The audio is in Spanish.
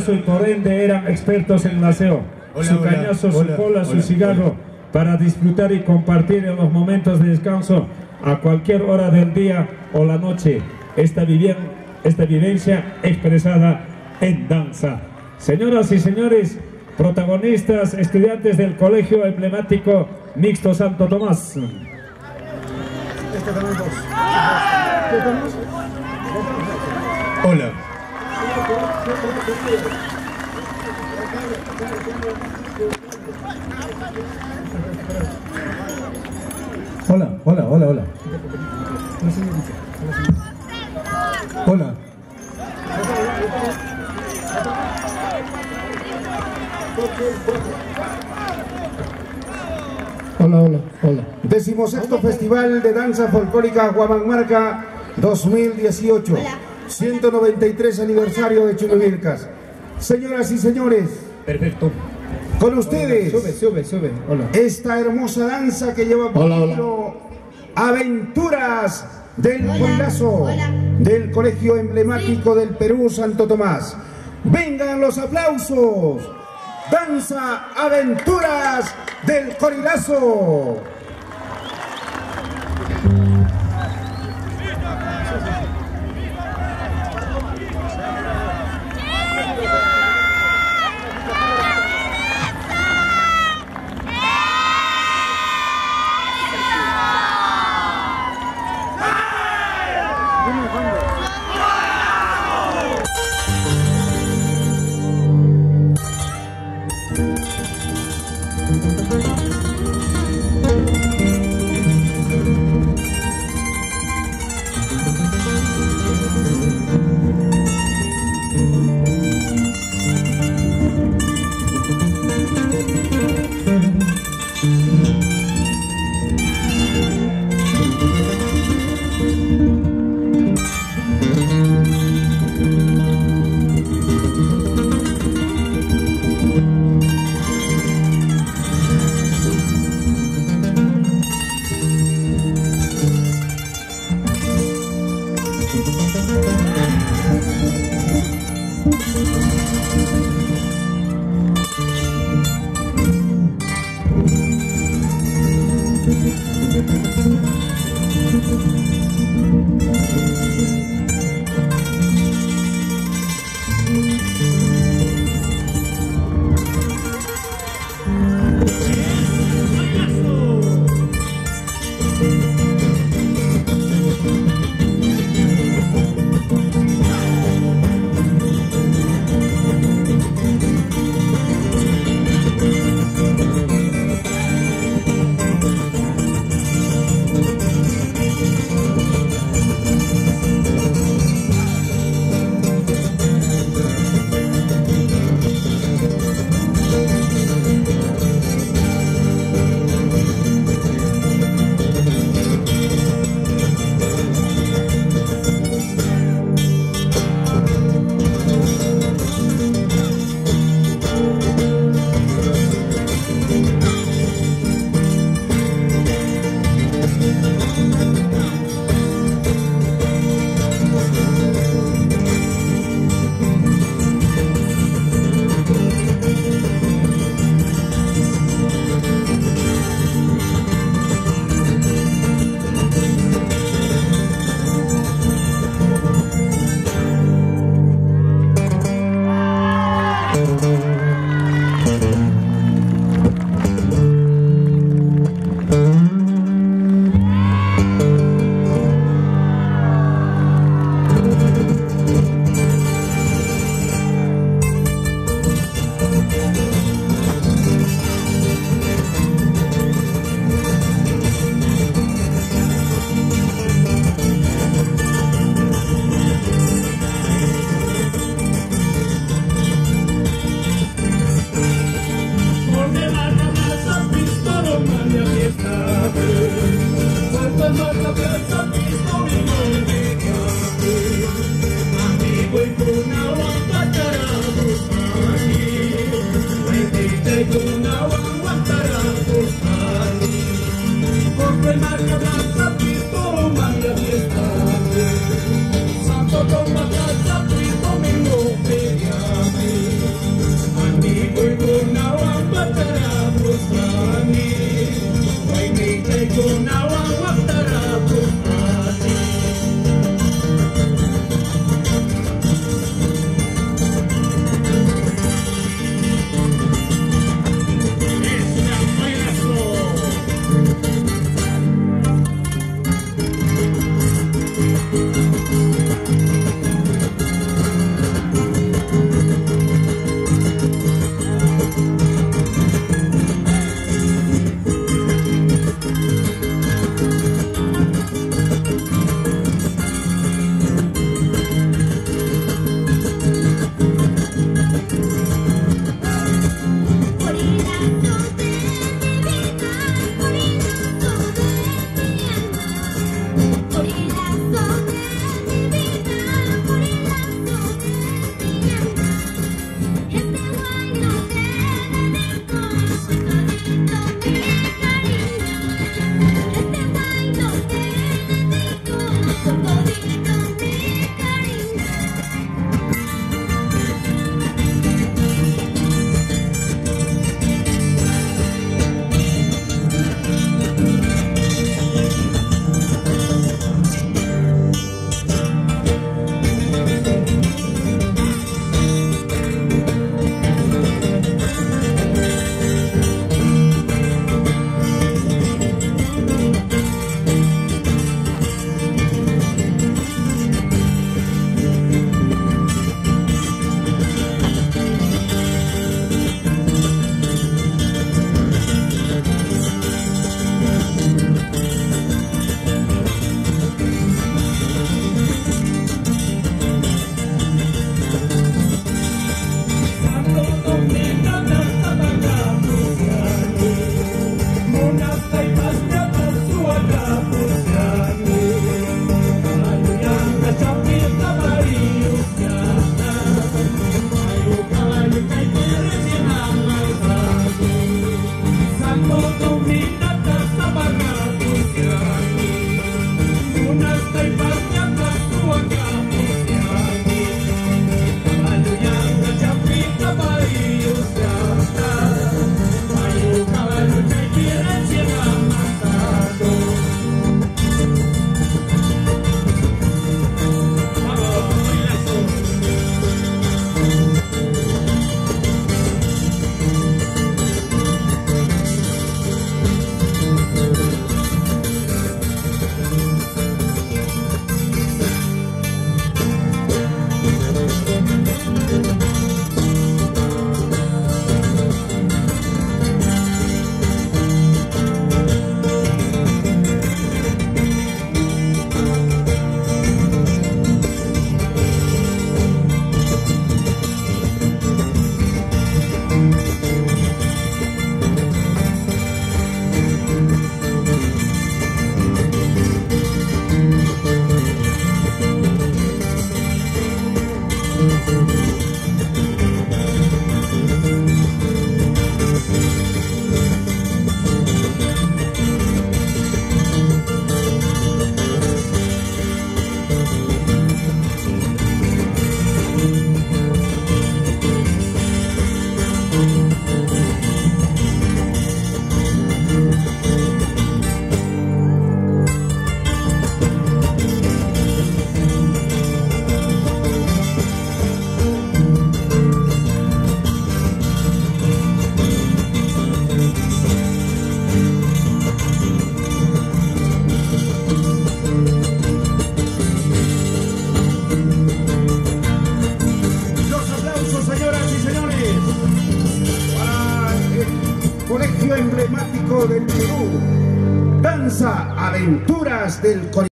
Corilazo y por ende eran expertos en el aseo. Su cañazo, su cola, su cigarro, para disfrutar y compartir en los momentos de descanso a cualquier hora del día o la noche. Esta vivencia expresada en danza. Señoras y señores, protagonistas, estudiantes del Colegio Emblemático Mixto Santo Tomás. Hola. Hola, hola, hola, hola. Hola. Hola, hola, hola. 16º Festival de Danza Folclórica Huamanmarca 2018. 193 aniversario de Chuluvilcas. Señoras y señores. Perfecto. Con ustedes. Sube. Hola. Esta hermosa danza que lleva por título Aventuras del Corilazo del Colegio Emblemático del Perú, Santo Tomás. Vengan los aplausos. Danza Aventuras del Corilazo. Emblemático del Perú, danza Aventuras del Colegio.